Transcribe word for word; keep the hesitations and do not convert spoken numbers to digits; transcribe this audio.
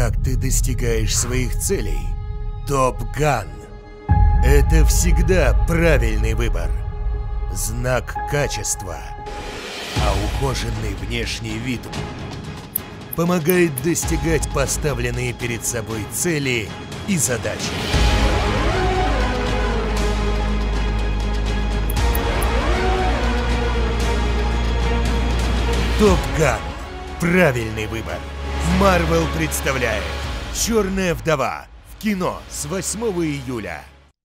как ты достигаешь своих целей. Топ Ган – это всегда правильный выбор. Знак качества. А ухоженный внешний вид помогает достигать поставленные перед собой цели и задачи. Топ Ган – правильный выбор. Marvel представляет «Черная вдова» в кино с восьмого июля.